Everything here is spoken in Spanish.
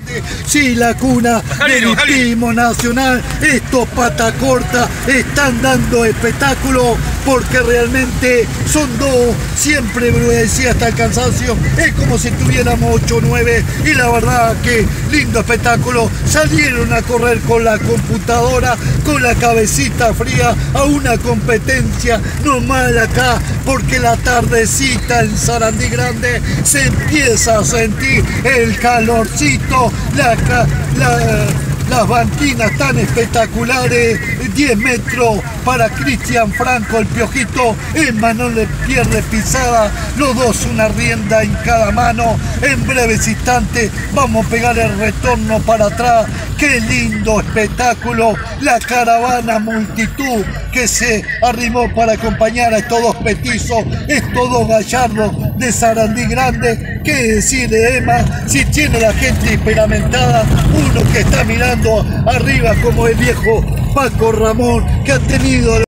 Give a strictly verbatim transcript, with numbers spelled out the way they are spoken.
Sí, la cuna del hipismo nacional. Estos pata corta están dando espectáculo porque realmente son dos, siempre me lo decía hasta el cansancio, es como si tuviéramos ocho o nueve y la verdad que lindo espectáculo. Salieron a correr con la computadora, con la cabecita fría a una competencia normal acá, porque la tardecita en Sarandí Grande se empieza a sentir el calorcito, la, la, las banquinas tan espectaculares, diez metros para Cristian Franco, el Piojito, Emma no le pierde pisada, los dos una rienda en cada mano. En breves instantes vamos a pegar el retorno para atrás. Qué lindo espectáculo, la caravana multitud que se arrimó para acompañar a estos dos petizos, estos dos gallardos de Sarandí Grande. ¿Qué decir de Emma? Si tiene la gente experimentada, uno que está mirando arriba como el viejo Paco Ramón, que ha tenido